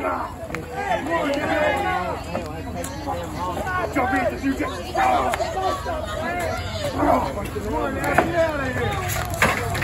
Jump in, just use it. Come on, man, get out of here.